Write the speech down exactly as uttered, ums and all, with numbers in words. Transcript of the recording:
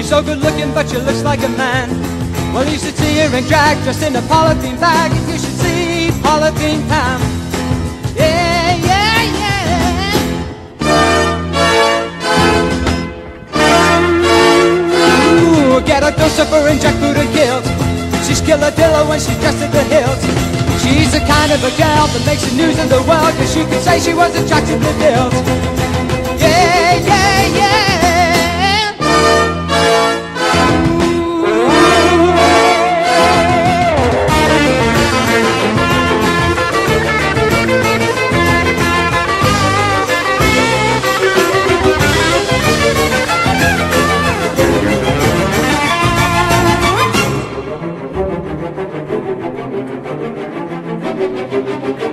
She's so good looking, but she looks like a man. Well, you should see her in drag, dressed in a polythene bag. You should see Polythene Pam. Yeah, yeah, yeah. Ooh, get a dose of her and jackfruit and guilt. She's killadilla when she's dressed to the hilt. She's the kind of a girl that makes the news in the world, 'cause you could say she was attractively built. Yeah, yeah, yeah. Thank you.